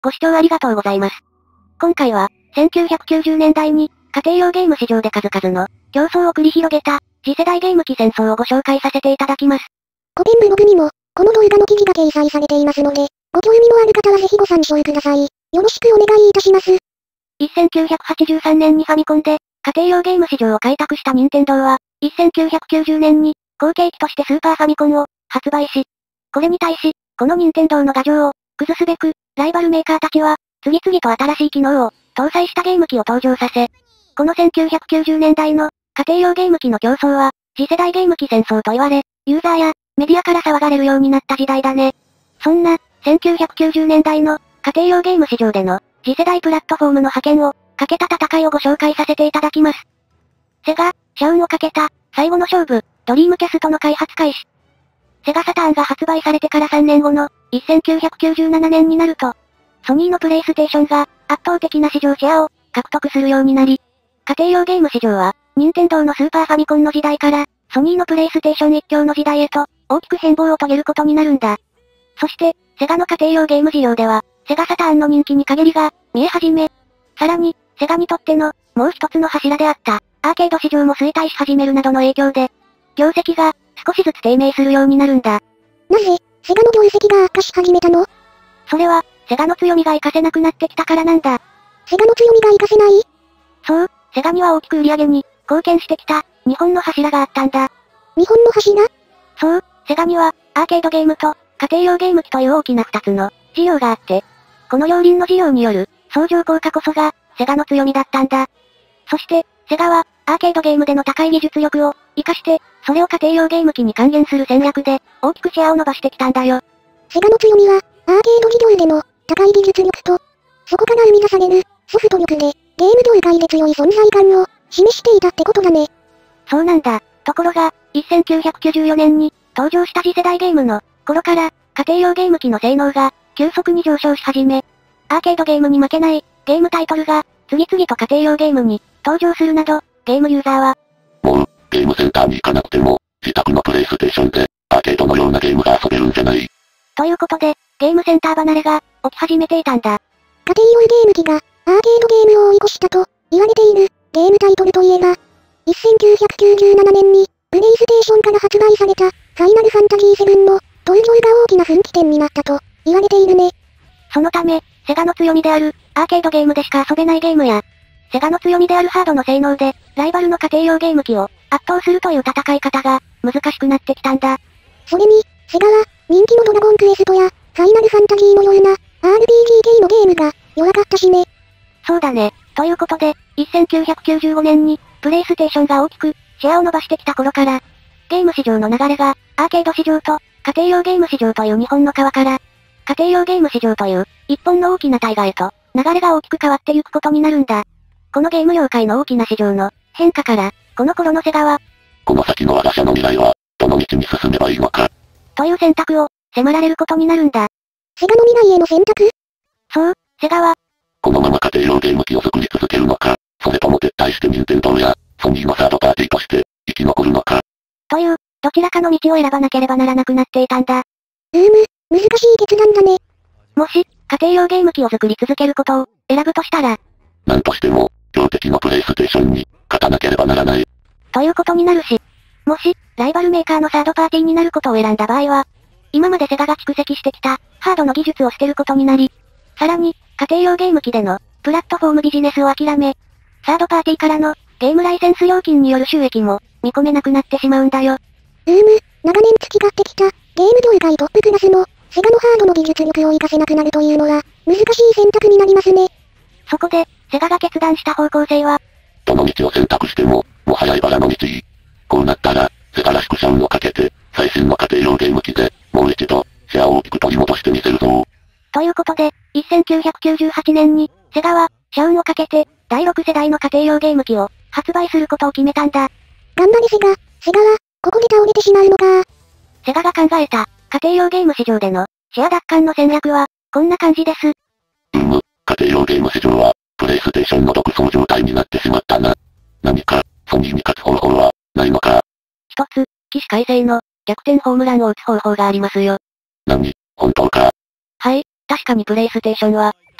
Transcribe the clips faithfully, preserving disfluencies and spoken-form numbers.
ご視聴ありがとうございます。今回は、せんきゅうひゃくきゅうじゅうねんだいに、家庭用ゲーム市場で数々の、競争を繰り広げた、次世代ゲーム機戦争をご紹介させていただきます。 古典ブログにも、この動画の記事が掲載されていますので、ご興味のある方はぜひご参照ください。よろしくお願いいたします。 せんきゅうひゃくはちじゅうさんねんにファミコンで、家庭用ゲーム市場を開拓した任天堂は、せんきゅうひゃくきゅうじゅうねんに、後継機としてスーパーファミコンを、発売し、これに対し、この任天堂の牙城を、崩すべく、ライバルメーカーたちは、次々と新しい機能を、搭載したゲーム機を登場させ、このせんきゅうひゃくきゅうじゅうねんだいの、家庭用ゲーム機の競争は、次世代ゲーム機戦争と言われ、ユーザーや、メディアから騒がれるようになった時代だね。そんな、せんきゅうひゃくきゅうじゅうねんだいの、家庭用ゲーム市場での、次世代プラットフォームの覇権を、かけた戦いをご紹介させていただきます。セガ、社運をかけた、最後の勝負、ドリームキャストの開発開始。セガサターンが発売されてからさんねんごの、せんきゅうひゃくきゅうじゅうななねんになると、ソニーのプレイステーションが、圧倒的な市場シェアを、獲得するようになり、家庭用ゲーム市場は、任天堂のスーパーファミコンの時代から、ソニーのプレイステーション一強の時代へと、大きく変貌を遂げることになるんだ。そして、セガの家庭用ゲーム事業では、セガサターンの人気に陰りが、見え始め、さらに、セガにとっての、もう一つの柱であった、アーケード市場も衰退し始めるなどの影響で、業績が、少しずつ低迷するようになるんだ。 なぜ、セガの業績が悪化し始めたの？ それは、セガの強みが活かせなくなってきたからなんだ。 セガの強みが活かせない？ そう、セガには大きく売り上げに、貢献してきた、日本の柱があったんだ。 日本の柱？ そう、セガには、アーケードゲームと、家庭用ゲーム機という大きな二つの、事業があって、この両輪の事業による、相乗効果こそが、セガの強みだったんだ。そして、セガは、アーケードゲームでの高い技術力を、活かして、それを家庭用ゲーム機に還元する戦略で、大きくシェアを伸ばしてきたんだよ。 セガの強みは、アーケード事業での、高い技術力と、そこから生み出される、ソフト力で、ゲーム業界で強い存在感を、示していたってことだね。 そうなんだ。ところが、せんきゅうひゃくきゅうじゅうよねんに、登場した次世代ゲームの、頃から、家庭用ゲーム機の性能が、急速に上昇し始め、アーケードゲームに負けない、ゲームタイトルが、次々と家庭用ゲームに、登場するなど、ゲームユーザーは、 もう、ゲームセンターに行かなくても、自宅のプレイステーションで、アーケードのようなゲームが遊べるんじゃない？ ということで、ゲームセンター離れが、起き始めていたんだ。 家庭用ゲーム機が、アーケードゲームを追い越したと、言われている、ゲームタイトルといえば、せんきゅうひゃくきゅうじゅうななねんに、プレイステーションから発売された、ファイナルファンタジーセブンの、登場が大きな分岐点になったと、言われているね。 そのため、セガの強みである、アーケードゲームでしか遊べないゲームや、セガの強みであるハードの性能で、ライバルの家庭用ゲーム機を、圧倒するという戦い方が、難しくなってきたんだ。 それに、セガは、人気のドラゴンクエストや、ファイナルファンタジーのような、アールピージー 系のゲームが、弱かったしね。 そうだね。ということで、せんきゅうひゃくきゅうじゅうごねんに、プレイステーションが大きく、シェアを伸ばしてきた頃から、ゲーム市場の流れが、アーケード市場と、家庭用ゲーム市場という日本の川から、家庭用ゲーム市場という、一本の大きな大河へと、流れが大きく変わっていくことになるんだ。このゲーム業界の大きな市場の、変化から、この頃のセガは、 この先の我が社の未来は、どの道に進めばいいのか。 という選択を、迫られることになるんだ。 セガの未来への選択？ そう、セガは、 このまま家庭用ゲーム機を作り続けるのか、それとも撤退して任天堂や、ソニーのサードパーティーとして、生き残るのか。 という、どちらかの道を選ばなければならなくなっていたんだ。 うーむ、難しい決断だね。 もし、家庭用ゲーム機を作り続けることを、選ぶとしたら、 なんとしても、強敵のプレイステーションに、勝たなければならない。 ということになるし、もし、ライバルメーカーのサードパーティーになることを選んだ場合は、今までセガが蓄積してきた、ハードの技術を捨てることになり、さらに、家庭用ゲーム機での、プラットフォームビジネスを諦め、サードパーティーからの、ゲームライセンス料金による収益も、見込めなくなってしまうんだよ。 うーむ、長年培ってきた、ゲーム業界トップクラスの、セガのハードの技術力を活かせなくなるというのは、難しい選択になりますね。 そこで、セガが決断した方向性は、 どの道を選択しても、もはや茨の道。こうなったら、セガらしく社運をかけて、最新の家庭用ゲーム機で、もう一度、シェアを大きく取り戻してみせるぞ。 ということで、せんきゅうひゃくきゅうじゅうはちねんに、セガは、社運をかけて、だいろく世代の家庭用ゲーム機を、発売することを決めたんだ。 頑張れセガ、セガは、ここで倒れてしまうのか。 セガが考えた、家庭用ゲーム市場での、シェア奪還の戦略は、こんな感じです。 うーむ、家庭用ゲーム市場は、プレイステーションの独走状態になってしまったな。何か、ソニーに勝つ方法は、ないのか。 一つ、起死回生の、逆転ホームランを打つ方法がありますよ。 何、本当か。 はい、確かにプレイステーションは、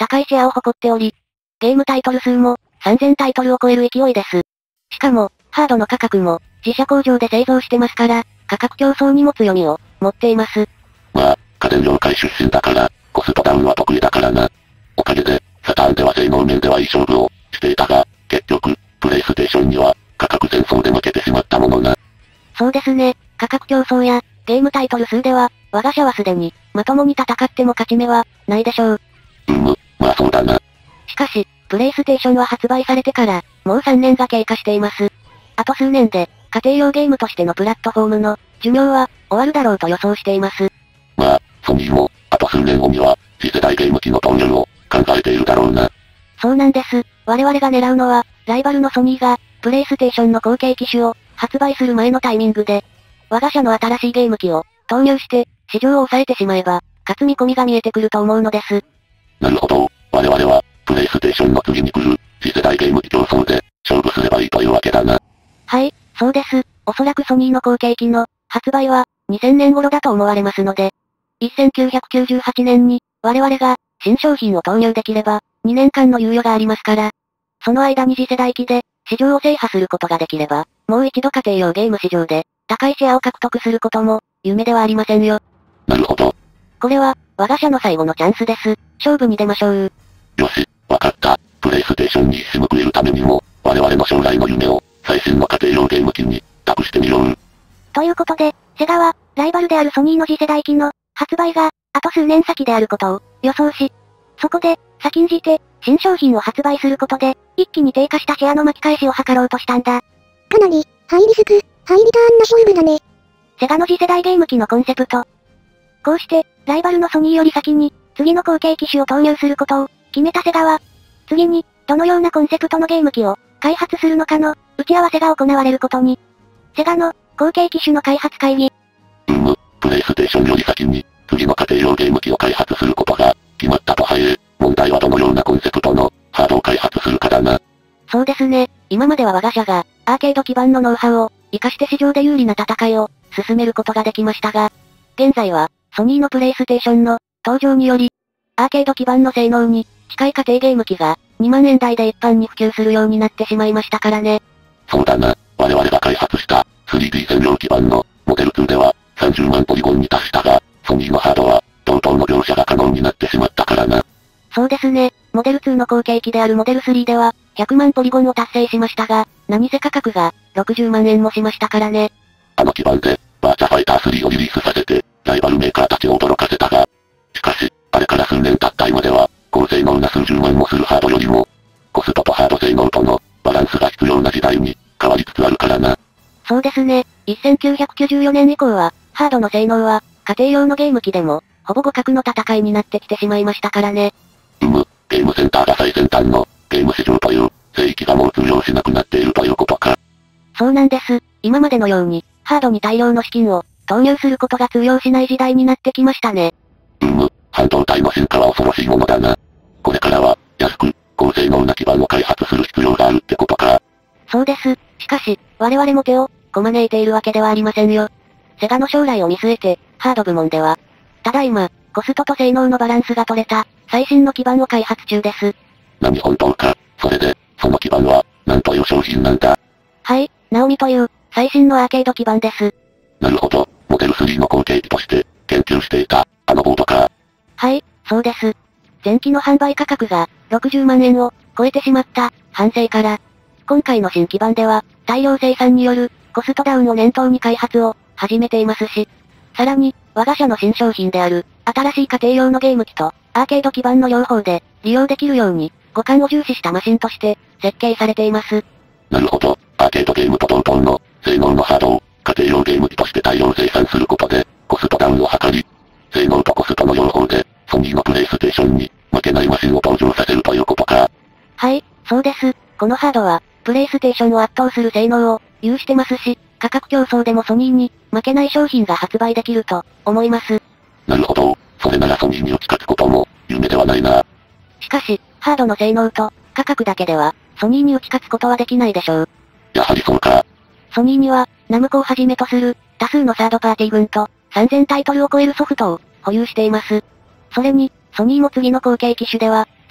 高いシェアを誇っており、ゲームタイトル数もさんぜんタイトルを超える勢いです。しかも、ハードの価格も自社工場で製造してますから、価格競争にも強みを持っています。 まあ、家電業界出身だから、コストダウンは得意だからな。おかげで、サターンでは性能面ではいい勝負をしていたが、結局、プレイステーションには価格戦争で負けてしまったものな。 そうですね、価格競争やゲームタイトル数では、我が社はすでにまともに戦っても勝ち目はないでしょう。 うむ、まあそうだな。 しかし、プレイステーションは発売されてから、もうさんねんが経過しています。あと数年で、家庭用ゲームとしてのプラットフォームの寿命は終わるだろうと予想しています。 まあ、ソニーも、あと数年後には、次世代ゲーム機の投入を考えているだろうな。 そうなんです。我々が狙うのは、ライバルのソニーが、プレイステーションの後継機種を発売する前のタイミングで、我が社の新しいゲーム機を投入して、市場を抑えてしまえば、勝つ見込みが見えてくると思うのです。 なるほど。我々は、プレイステーションの次に来る、次世代ゲーム機競争で、勝負すればいいというわけだな。 はい、そうです。おそらくソニーの後継機の発売はにせんねん頃だと思われますので、せんきゅうひゃくきゅうじゅうはちねんに我々が新商品を投入できればにねんかんの猶予がありますから、その間に次世代機で市場を制覇することができれば、もう一度家庭用ゲーム市場で高いシェアを獲得することも夢ではありませんよ。 なるほど。 これは我が社の最後のチャンスです。勝負に出ましょう。 よし、わかった。プレイステーションに一矢報いるためにも、我々の将来の夢を最新の家庭用ゲーム機に託してみよう。 ということで、セガはライバルであるソニーの次世代機の発売があと数年先であることを予想し、そこで先んじて新商品を発売することで一気に低下したシェアの巻き返しを図ろうとしたんだ。 かなり、ハイリスク、ハイリターンな勝負だね。 セガの次世代ゲーム機のコンセプト。こうして、ライバルのソニーより先に、次の後継機種を投入することを決めたセガは、次に、どのようなコンセプトのゲーム機を開発するのかの打ち合わせが行われることに。セガの後継機種の開発会議。 うむ、プレイステーションより先に、次の家庭用ゲーム機を開発することが決まったとはいえ、問題はどのようなコンセプトのハードを開発するかだな。 そうですね。今までは我が社が、アーケード基盤のノウハウを、活かして市場で有利な戦いを、進めることができましたが、現在は、ソニーのプレイステーションの、登場により、アーケード基盤の性能に、近い家庭ゲーム機が、にまんえん台で一般に普及するようになってしまいましたからね。 そうだな。我々が開発した、スリーディー 専用基盤の、モデルツーでは、さんじゅうまんポリゴンに達したが、ソニーのハードは、同等の描写が可能になってしまったからな。 そうですね。モデルツーの後継機であるモデルスリーでは、ひゃくまんポリゴンを達成しましたが、何せ価格が、ろくじゅうまんえんもしましたからね。 あの基盤で、バーチャファイタースリーをリリースさせて、ライバルメーカーたちを驚かせたが、しかし、あれから数年経った今では、高性能な数十万もするハードよりも、コストとハード性能との、バランスが必要な時代に、変わりつつあるからな。 そうですね。せんきゅうひゃくきゅうじゅうよねん以降は、ハードの性能は、家庭用のゲーム機でも、ほぼ互角の戦いになってきてしまいましたからね。 うむ、ゲームセンターが最先端の、ゲーム市場という、聖域がもう通用しなくなっているということか。 そうなんです。今までのように、ハードに大量の資金を、投入することが通用しない時代になってきましたね。 うむ、半導体の進化は恐ろしいものだな。これからは、安く、高性能な基盤を開発する必要があるってことか。 そうです。しかし、我々も手を、こまねいているわけではありませんよ。セガの将来を見据えて、ハード部門では、ただいま、コストと性能のバランスが取れた、最新の基盤を開発中です。 何本当か。それで、その基盤は、何という商品なんだ。 はい、ナオミという、最新のアーケード基盤です。 なるほど、モデルスリーの後継機として、研究していた、あのボードか。 はい、そうです。前期の販売価格が、ろくじゅうまんえんを、超えてしまった、反省から、今回の新基盤では、大量生産による、コストダウンを念頭に開発を、始めていますし、さらに、我が社の新商品である、新しい家庭用のゲーム機と、アーケード基盤の両方で、利用できるように、互換を重視したマシンとして、設計されています。 なるほど、アーケードゲームと同等の、性能のハードを、家庭用ゲーム機として大量生産することで、コストダウンを図り、性能とコストの両方で、ソニーのプレイステーションに、負けないマシンを登場させるということか。 はい、そうです。このハードは、プレイステーションを圧倒する性能を、有してますし、価格競争でもソニーに、負けない商品が発売できると、思います。 なるほど、それならソニーに打ち勝つことも、夢ではないな。 しかし、ハードの性能と、価格だけでは、ソニーに打ち勝つことはできないでしょう。 やはりそうか。 ソニーには、ナムコをはじめとする、多数のサードパーティー群と、さんぜんタイトルを超えるソフトを、保有しています。それに、ソニーも次の後継機種では、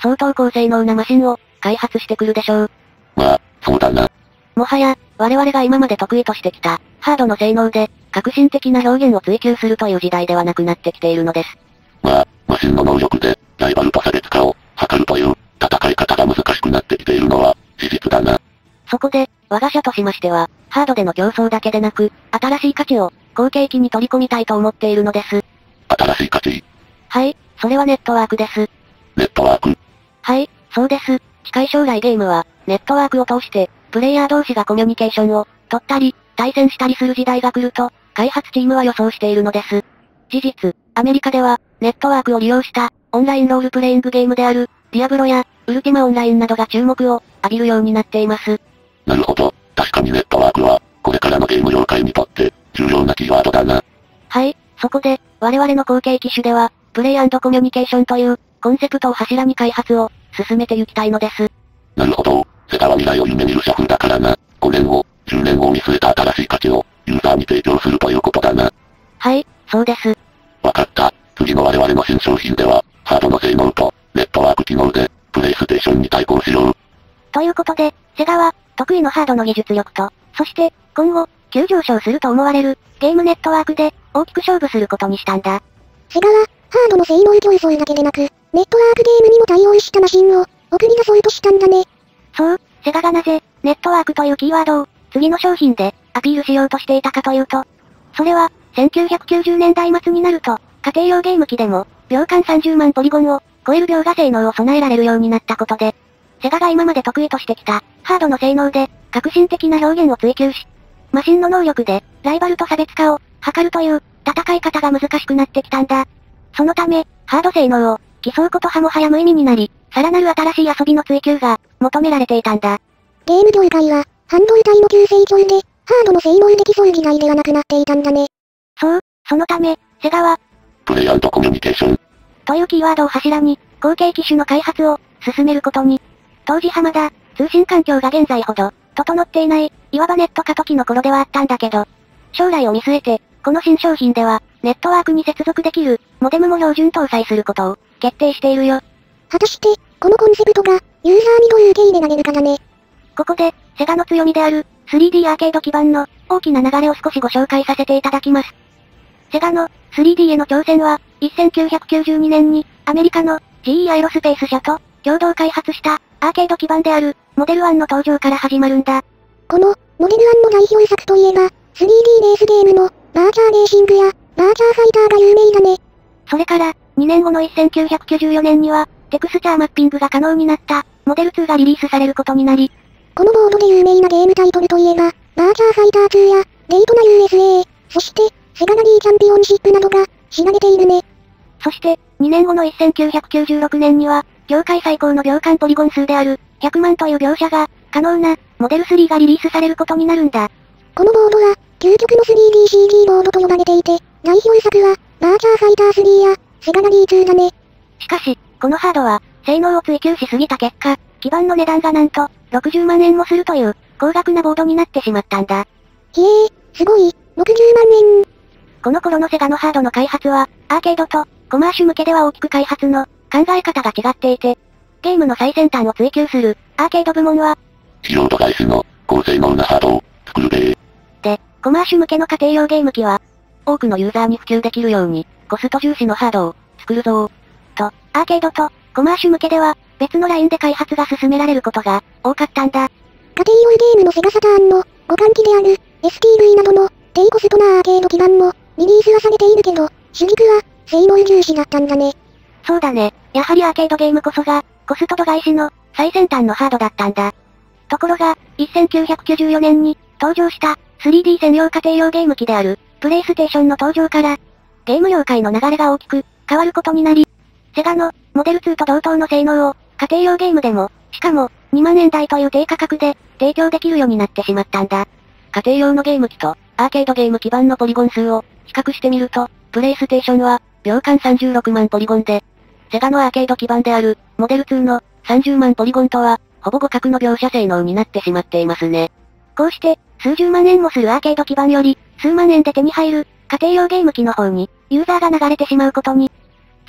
相当高性能なマシンを、開発してくるでしょう。 まあ、そうだな。 もはや、我々が今まで得意としてきた、ハードの性能で、革新的な表現を追求するという時代ではなくなってきているのです。 まあ、マシンの能力で、ライバルと差別化を、図るという、戦い方が難しくなってきているのは、事実だな。 そこで、我が社としましては、ハードでの競争だけでなく、新しい価値を、後継機に取り込みたいと思っているのです。 新しい価値？ はい、それはネットワークです。 ネットワーク？ はい、そうです。近い将来ゲームは、ネットワークを通して、プレイヤー同士がコミュニケーションを、取ったり、対戦したりする時代が来ると、開発チームは予想しているのです。事実、アメリカでは、ネットワークを利用した、オンラインロールプレイングゲームである、ディアブロや、ウルティマオンラインなどが注目を、浴びるようになっています。 なるほど。確かにネットワークは、これからのゲーム業界にとって、重要なキーワードだな。 はい、そこで、我々の後継機種では、プレイ&コミュニケーションという、コンセプトを柱に開発を、進めていきたいのです。 なるほど。セガは未来を夢見る社風だからな。ごねんご、じゅうねんごを見据えた新しい価値を、ユーザーに提供するということだな。 はい、そうです。 わかった。次の我々の新商品では、ハードの性能と、ネットワーク機能で、プレイステーションに対抗しよう。 ということで、セガは、得意のハードの技術力と、そして、今後、急上昇すると思われる、ゲームネットワークで、大きく勝負することにしたんだ。 セガは、ハードの性能競争だけでなく、ネットワークゲームにも対応したマシンを、送り出そうとしたんだね。 そう、セガがなぜ、ネットワークというキーワードを、次の商品で、アピールしようとしていたかというと、それは、せんきゅうひゃくきゅうじゅうねんだい末になると、家庭用ゲーム機でも、秒間さんじゅうまんポリゴンを、超える描画性能を備えられるようになったことで、セガが今まで得意としてきた、ハードの性能で、革新的な表現を追求し、マシンの能力で、ライバルと差別化を、図るという、戦い方が難しくなってきたんだ。そのため、ハード性能を、競うことはもはや無意味になり、さらなる新しい遊びの追求が、求められていたんだ。 ゲーム業界は、半導体の急成長で、ハードの性能で競う時代ではなくなっていたんだね。 そう、そのため、セガは、 プレイ&コミュニケーション。 というキーワードを柱に、後継機種の開発を、進めることに。当時はまだ、通信環境が現在ほど、整っていない、いわばネット過渡期の頃ではあったんだけど、将来を見据えて、この新商品では、ネットワークに接続できる、モデムも標準搭載することを、決定しているよ。 果たして、このコンセプトが、ユーザーにどう受け入れられるかだね。 ここで、セガの強みである、スリーディー アーケード基盤の、大きな流れを少しご紹介させていただきます。セガの、スリーディー への挑戦は、せんきゅうひゃくきゅうじゅうにねんに、アメリカの、ジーイー アイロスペース社と、共同開発した、アーケード基盤である、モデルワンの登場から始まるんだ。 この、モデルワンの代表作といえば、スリーディー レースゲームの、バーチャーレーシングや、バーチャーファイターが有名だね。 それから、にねんごのせんきゅうひゃくきゅうじゅうよねんには、テクスチャーマッピングが可能になった、モデルツーがリリースされることになり、 このボードで有名なゲームタイトルといえば、バーチャーファイターツーや、デイトナ ユーエスエー、そして、セガラリーチャンピオンシップなどが、知られているね。 そして、にねんごのせんきゅうひゃくきゅうじゅうろくねんには、業界最高の秒間ポリゴン数である、ひゃくまんという描写が、可能な、モデルスリーがリリースされることになるんだ。 このボードは、究極の スリーディーシーディー ボードと呼ばれていて、代表作は、バーチャーファイタースリーや、セガラリーツーだね。 しかし、このハードは、性能を追求しすぎた結果、基盤の値段がなんと、ろくじゅうまんえんもするという、高額なボードになってしまったんだ。 ひえー、すごい、ろくじゅうまんえん。 この頃のセガのハードの開発は、アーケードと、コマーシュ向けでは大きく開発の、考え方が違っていて、ゲームの最先端を追求する、アーケード部門は、 費用度外視の、高性能なハードを、作るべー。 で、コマーシュ向けの家庭用ゲーム機は、多くのユーザーに普及できるように、コスト重視のハードを、作るぞー。と、アーケードと、コマーシュ向けでは、別のラインで開発が進められることが、多かったんだ。 家庭用ゲームのセガサターンの、互換機である、エスティーブイ などの、低コストなアーケード基盤も、リリースはされているけど、主軸は、性能重視だったんだね。 そうだね。やはりアーケードゲームこそが、コスト度外視の、最先端のハードだったんだ。ところが、せんきゅうひゃくきゅうじゅうよねんに、登場した、スリーディー 専用家庭用ゲーム機である、プレイステーションの登場から、ゲーム業界の流れが大きく、変わることになり、セガの、モデルツーと同等の性能を、家庭用ゲームでも、しかも、にまんえん台という低価格で、提供できるようになってしまったんだ。家庭用のゲーム機と、アーケードゲーム基盤のポリゴン数を、比較してみると、プレイステーションは、秒間さんじゅうろくまんポリゴンで、セガのアーケード基盤である、モデルツーの、さんじゅうまんポリゴンとは、ほぼ互角の描写性能になってしまっていますね。こうして、数十万円もするアーケード基盤より、数万円で手に入る、家庭用ゲーム機の方に、ユーザーが流れてしまうことに。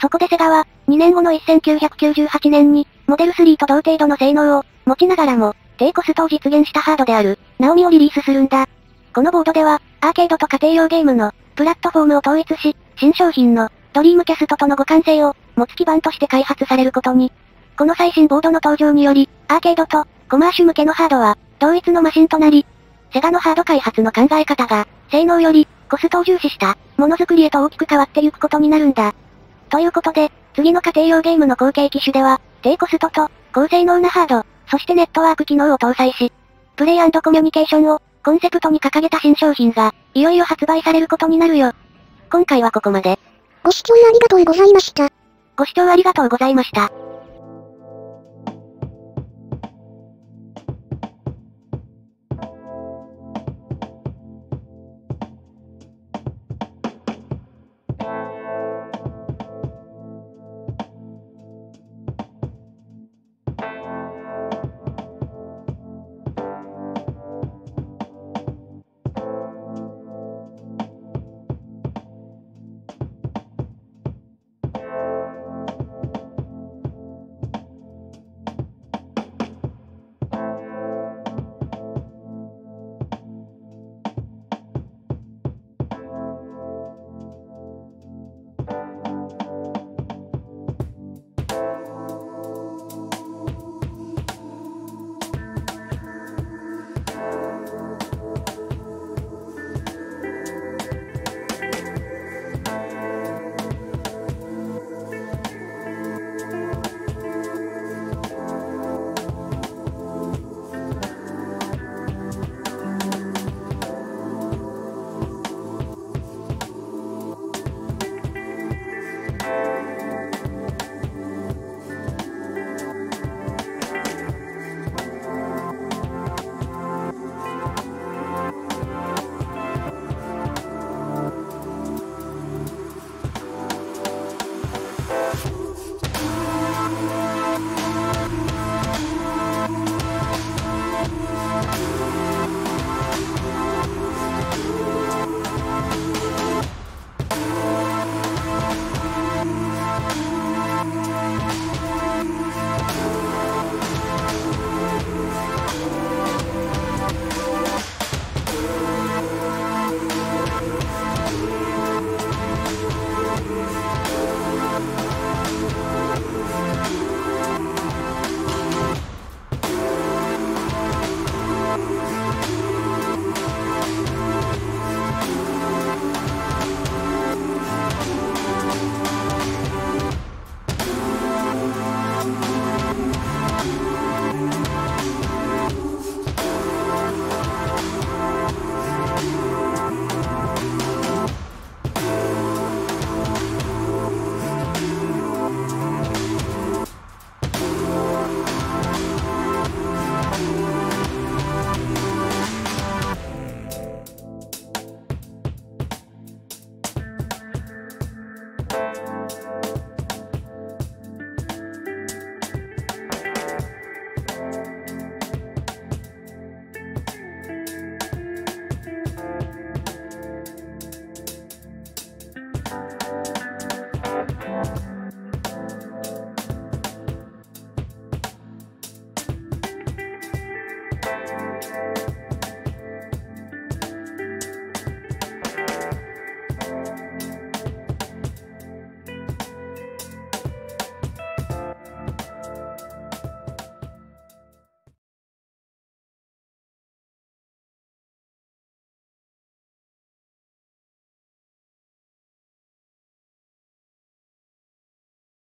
そこでセガは、にねんごのせんきゅうひゃくきゅうじゅうはちねんに、モデルスリーと同程度の性能を、持ちながらも、低コストを実現したハードである、ナオミをリリースするんだ。このボードでは、アーケードと家庭用ゲームの、プラットフォームを統一し、新商品の、ドリームキャストとの互換性を、持つ基盤として開発されることに。この最新ボードの登場により、アーケードと、コマーシュ向けのハードは、同一のマシンとなり、セガのハード開発の考え方が、性能より、コストを重視した、ものづくりへと大きく変わっていくことになるんだ。ということで、次の家庭用ゲームの後継機種では、低コストと、高性能なハード、そしてネットワーク機能を搭載し、プレイ&コミュニケーションを、コンセプトに掲げた新商品が、いよいよ発売されることになるよ。今回はここまで。 ご視聴ありがとうございました。 ご視聴ありがとうございました。